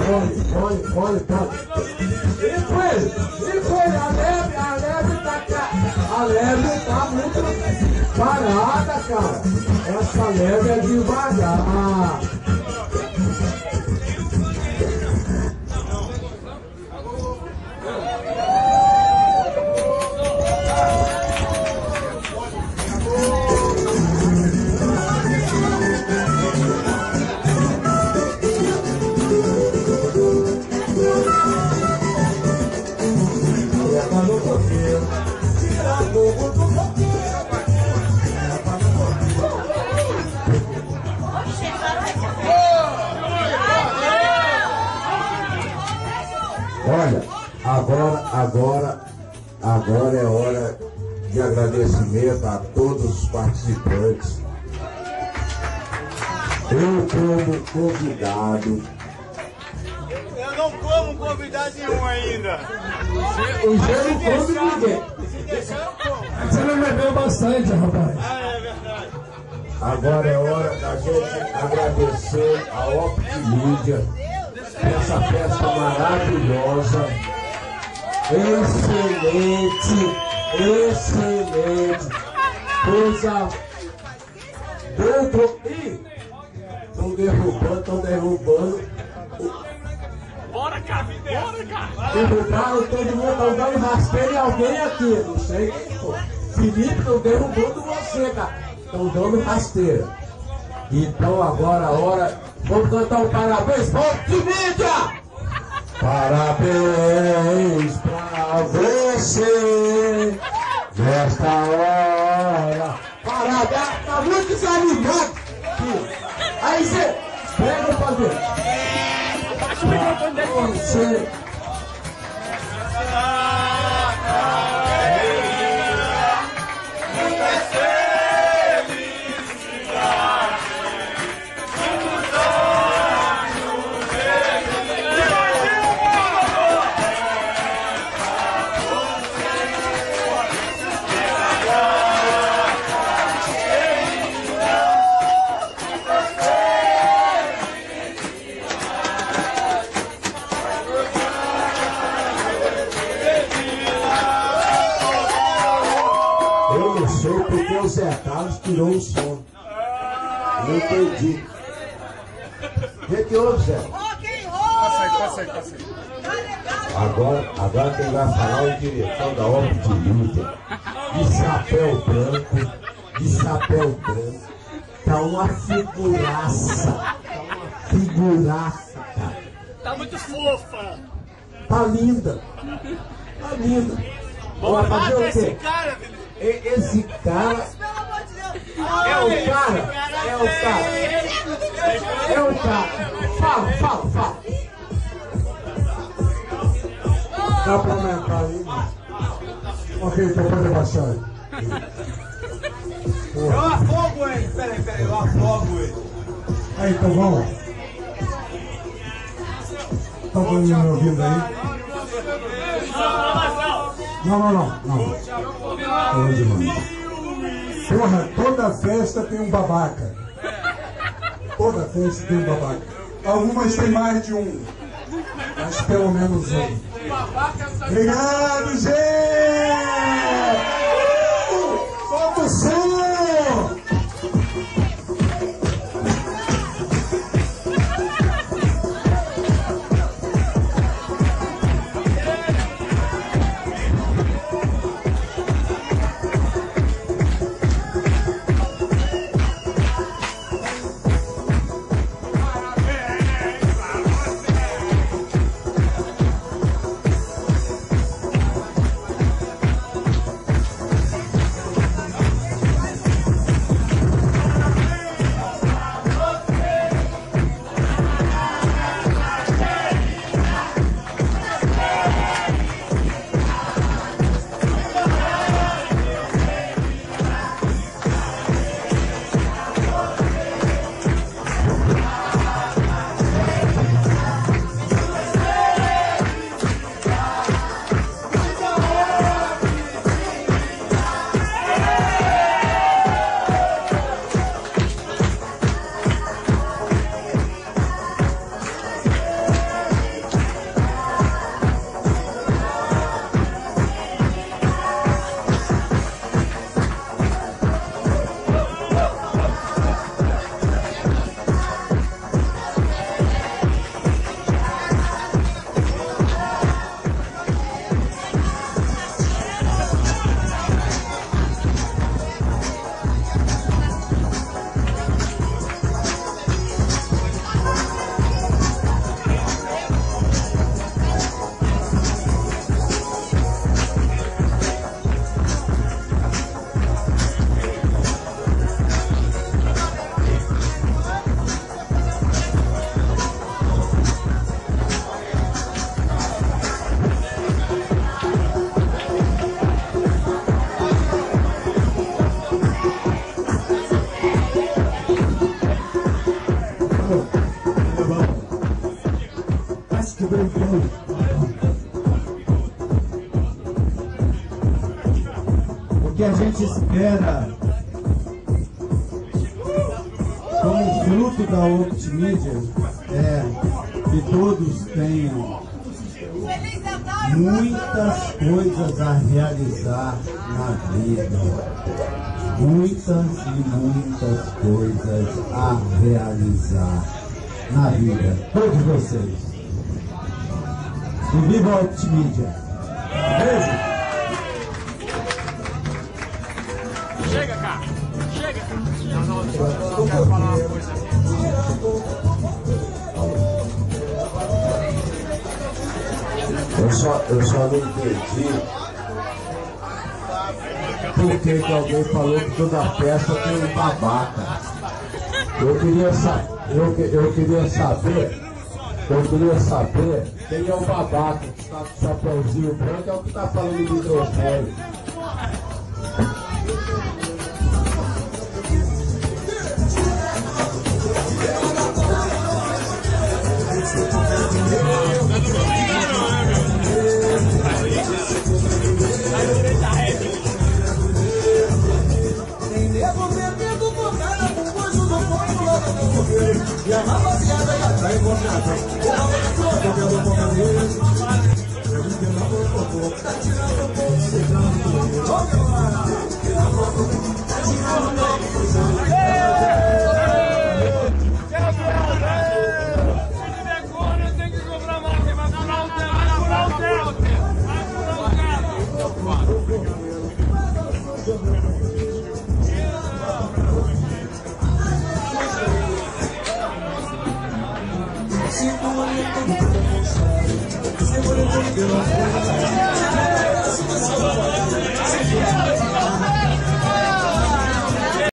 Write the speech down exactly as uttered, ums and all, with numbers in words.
Põe, põe, põe, põe. E foi, e foi, a leve, a leve tá cá. A leve tá muito parada, cara. Essa leve é devagar. Olha, agora, agora, agora é hora de agradecimento a todos os participantes. Eu como convidado. Eu não como convidado nenhum ainda. O Gê não come ninguém. Você não bebeu bastante, rapaz. Ah, é verdade. Agora é hora da gente agradecer a Optimídia, essa festa maravilhosa, excelente, excelente, coisa boa. Ih, estão derrubando, estão derrubando. Bora, cara, bora, cara. Derrubaram todo mundo, estão dando rasteiro em alguém aqui, não sei quem foi. Felipe, estão derrubando você, cara. Estão dando rasteira. Então agora a hora. Vamos cantar um parabéns para o Optimídia! Parabéns pra você nesta hora. Parabéns, tá muito desanimado. Aí você pega pra ver. Pra você. O Zé Carlos tirou o som. Eu entendi. O que que houve, Zé? Passa aí, passa aí, passa aí. Agora, agora quem vai falar é o diretor da Optimídia. De chapéu branco, de chapéu branco. Tá uma figuraça. Tá uma figuraça, cara. Tá muito fofa. Tá linda. Tá linda. Bora fazer o Esse quê? cara, Felipe. Esse cara é o cara, é o cara, é o cara. Fala, fala, fala. Dá pra aumentar aí? Ok, então pode abaixar aí. Eu afogo ele. Peraí, peraí, eu afogo ele. Aí, então vamos. Tá todo mundo me ouvindo aí? Não, não, não, não. Porra, toda festa tem um babaca. Toda festa tem um babaca. Algumas tem mais de um, mas pelo menos um. Obrigado, Zé! Solta o som! vamos. O que a gente espera como fruto da Optimídia é que todos tenham muitas coisas a realizar na vida. Muitas e muitas coisas a realizar na vida. Todos vocês. E viva a Optimídia. Beijo. Chega, cara. Chega. Não, não, eu não quero falar uma coisa. Eu só, eu só não entendi por que que alguém falou que toda festa tem um babaca. Eu queria, sa eu, eu queria saber, eu queria saber quem é o babaca que está com o chapéuzinho branco, é o que está falando do microfone. E a rapaziada já tá encontrada. Tá tirando um pouco, Tem que comprar mais, vai furar o tempo, vai furar o tempo. Vai furar o tempo. segura, segura, segura,